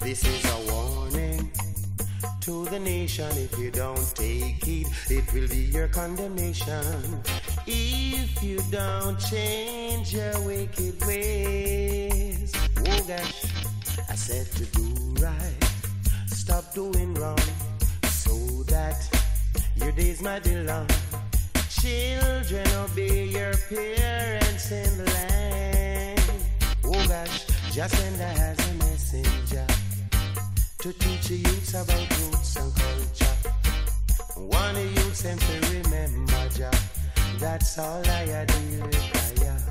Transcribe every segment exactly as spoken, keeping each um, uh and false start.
This is a warning to the nation. If you don't take heed, it will be your condemnation. If you don't change your wicked ways. Oh gosh, I said to do right, stop doing wrong, so that your days might be long. Children, obey your parents in the land. Oh gosh, just send as a messenger to teach the youths about roots and culture. One of you them to remember, Jah. That's all I do require.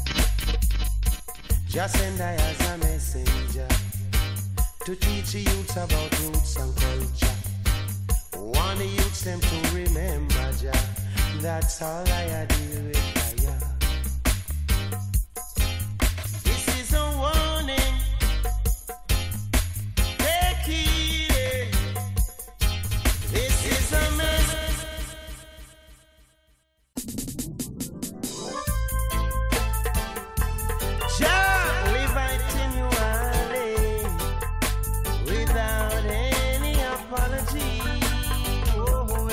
Just send I as a messenger to teach the youths about roots and culture. One of the youths them to remember, Jah. That's all I do require. This is a warning. Take heed. This is a message. Jah live continually without any apology. Oh,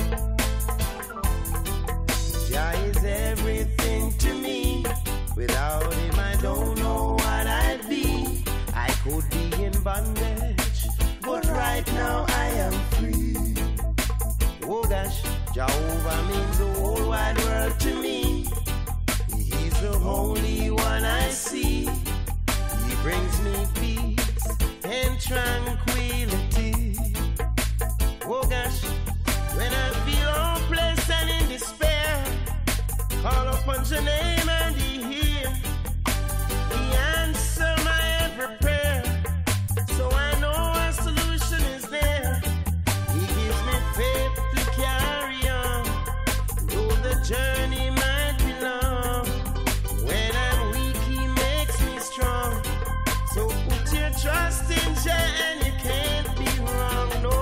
Jah is everything to me. Without him, I don't know what I'd be. I could be in bondage, but right now I am free. Oh gosh, Jehovah means the whole wide world to me. He's the only one I see. He brings me peace and tranquility. Oh gosh, when I feel hopeless and in despair, call upon your name and he hear. He answer my every prayer. So I know a solution is there. He gives me faith to carry on, though the journey might be long. When I'm weak, he makes me strong. So put your trust in Jah and you can't be wrong, no.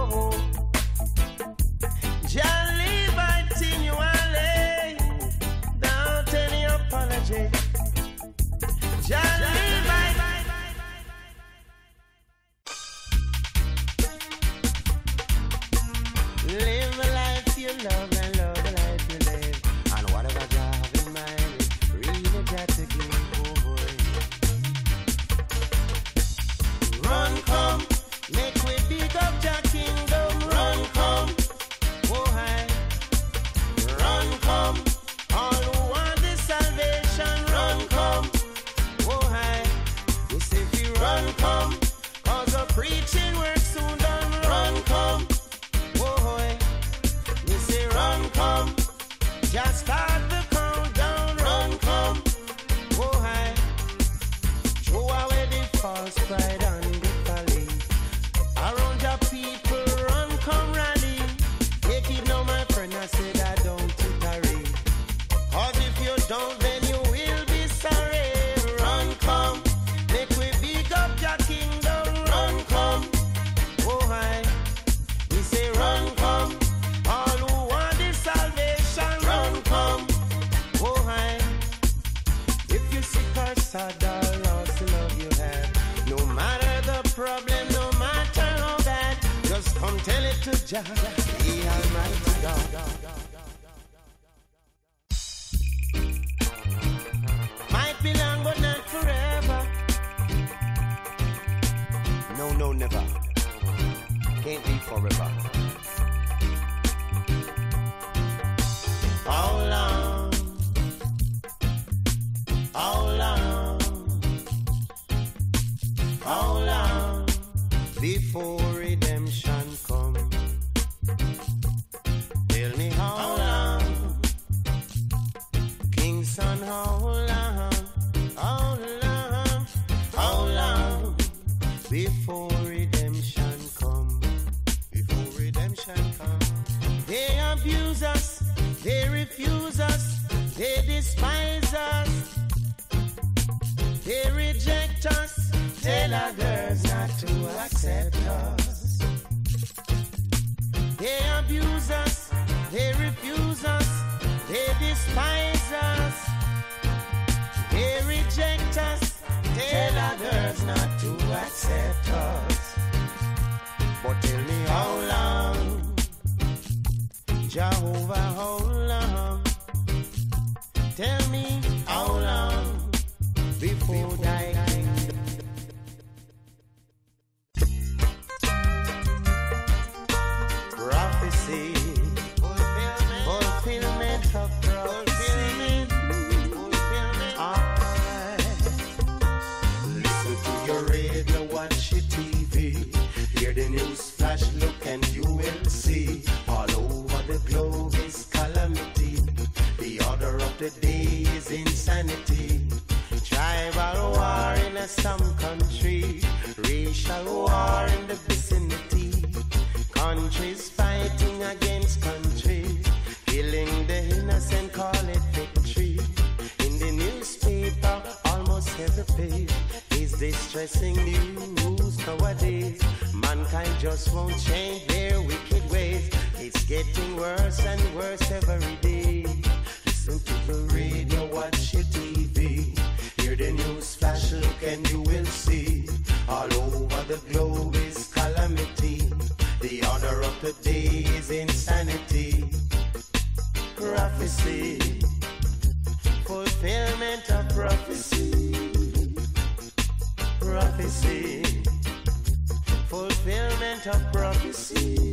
Jah live continually, without any apology. Jah live Live a life you love and love a life you live. And whatever Jah have in mind, it's free to Jah to give. Run, come, make we big up Jah kingdom. Run, come, oh hi. Run, come, all who want the salvation. Run, come, oh hi. We say if you run, come, cause the preaching work soon done. Run, come, oh hi. We say run, come, just start the countdown. Run, come, oh hi. Throw away the false pride and the folly. Around your people, run, come, rally. Take it now, my friend, I said I don't tarry. Cause if you don't, then you will be sorry. Run, come, make we big up your kingdom. Run, come, oh hi. We say run, come, all who want the salvation. Run, come, oh hi. If you sick or sad or lost the love you have, no matter the problem, no matter how bad, just come tell it to Jah, the Almighty God. Might be long, but not forever. No, no, never. Can't be forever. How long? How long? How long before redemption come? Tell me how long, King's Son, how long? How long? How long before redemption come? Before redemption come. They abuse us, they refuse us, they despise us, they reject us, tell others not to accept us. They abuse us, they refuse us, they despise us, they reject us, tell others not to accept us. the news flash, look and you will see. All over the globe is calamity. The order of the day is insanity. Tribal war in some country, racial war in the vicinity. Countries fighting against countries, killing the innocent, call it victory. In the newspaper, almost every page is distressing news nowadays. Mankind just won't change their wicked ways. It's getting worse and worse every day. Listen to the radio, watch your T V. Hear the news flash, look and you will see. All over the globe is calamity. The order of the day is insanity. Prophecy, fulfillment of prophecy. Prophecy, fulfillment of prophecy.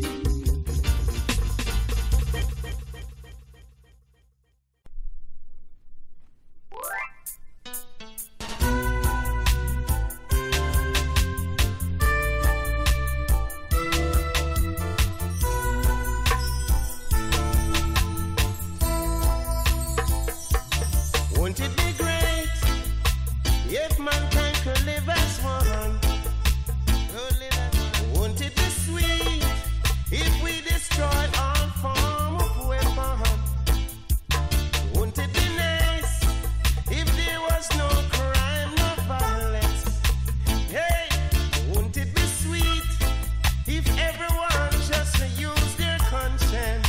Wouldn't it be great if mankind could live as one? Could live as one. Wouldn't it be sweet if we destroyed all form of weapon? Wouldn't it be nice if there was no crime, no violence? Hey, wouldn't it be sweet if everyone just used their conscience?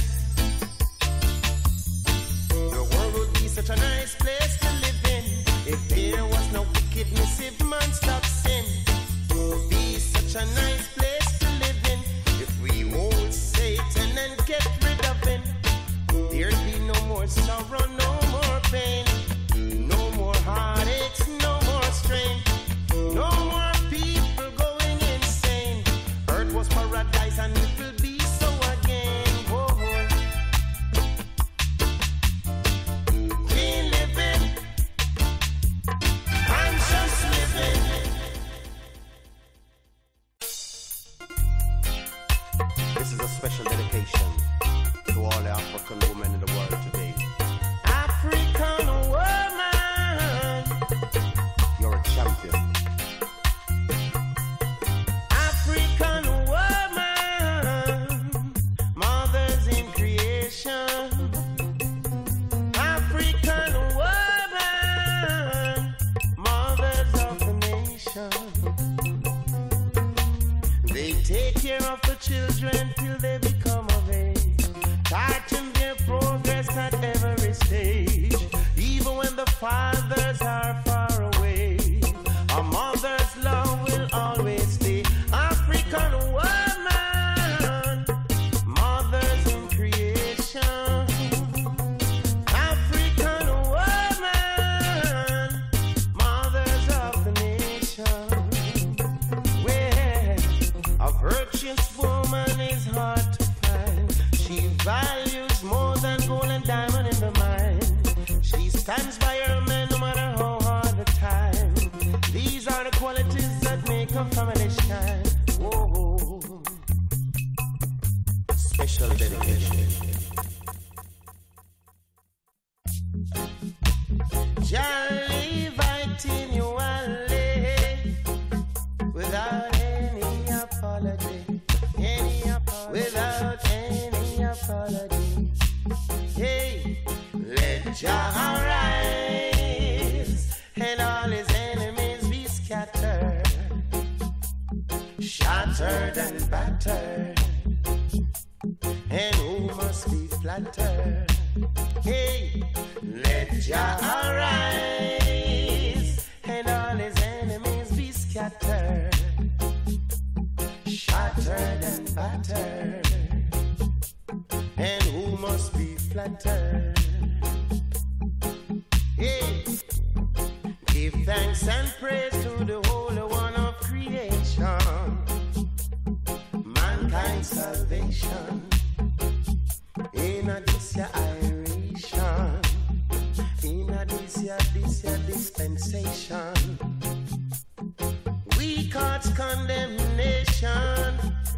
The world would be such a nice place to live in if there was no wickedness, if man stopped sin. It would be such a nice place to live in if we hold Satan and get rid of him. There'd be no more sorrow, no more pain, no more heartaches, no more strain, no more people going insane. Earth was paradise and it will be so again. Whoa. Clean living, conscious living. This is a special dedication to all the African women in the world today. African woman, you're a champion. African woman, mothers in creation. African woman, mothers of the nation. They take care of the children till they become of age, touching their progress at every stage. Even when the fathers are far away, a mother's love will always stay. African woman, mothers in creation. African woman, mothers of the nation. Where a virtuous woman is hard to find. She values more than gold and diamond in the mind. She stands by her man no matter how hard the time. These are the qualities that make a family shine. Whoa. Special dedication. Jolly continually, without any apology, any apology, without any apology. Hey, let Jah arise and all his enemies be scattered, shattered and battered, and who must be flattered. Hey, let Jah arise and all his enemies be scattered, shattered and battered, and who must be flattered. Hey, give thanks and praise to the Holy One of creation, mankind's salvation. In a this year iration, in a this year, this year dispensation, we caught condemnation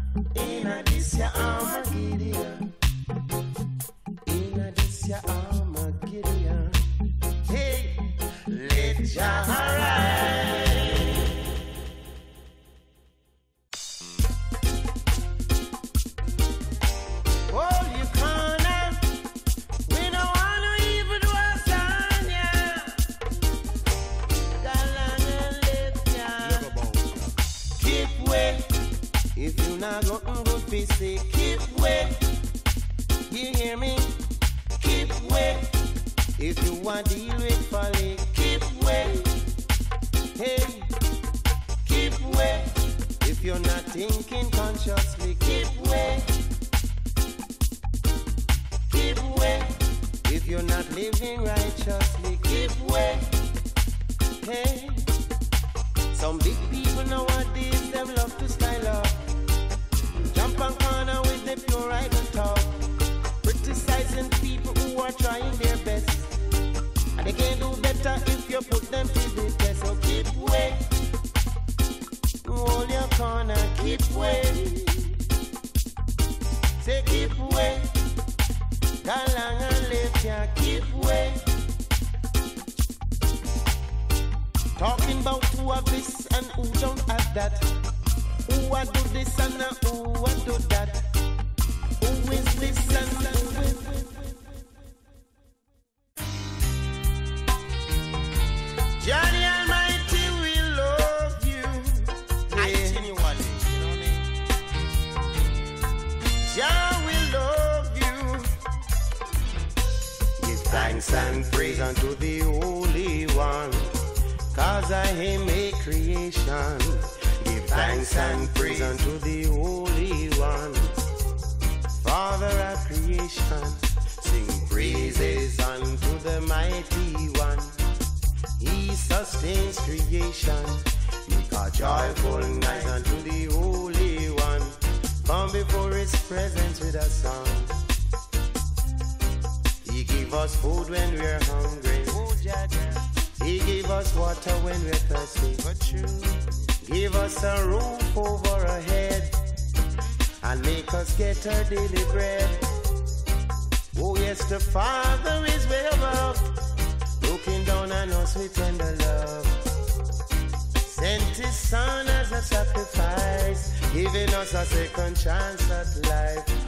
way. If you not nothing good fi say, keep way. You hear me? Keep way. If you want deal with folly, keep way. Hey, keep way. If you're not thinking consciously, keep way. Keep way. If you're not living righteously, keep way. Hey, some big people nowadays, them love to style up. Jump on corner with the pure idle talk. Criticizing people who are trying their best. And they can't do better if you put them to the test. So keep way. Hold your corner, keep way. Say keep way. Go long and left ya, keep way. Talking about who have this and who don't have that. Who a do this and who a do that. Who is this and who is this? Johnny Almighty will love you. Yeah. I genuinely, you know what I mean? Jah will love you. Give thanks and praise unto the Holy One, cause I am a creation. Give thanks and praise unto the Holy One, Father of creation. Sing praises unto the Mighty One. He sustains creation. Make a joyful night unto the Holy One. Come before His presence with a song. He give us food when we're hungry. He give us water when we're thirsty. Give us a roof over our head and make us get our daily bread. Oh yes, the Father is way above, looking down on us with tender love. Sent His Son as a sacrifice, giving us a second chance at life.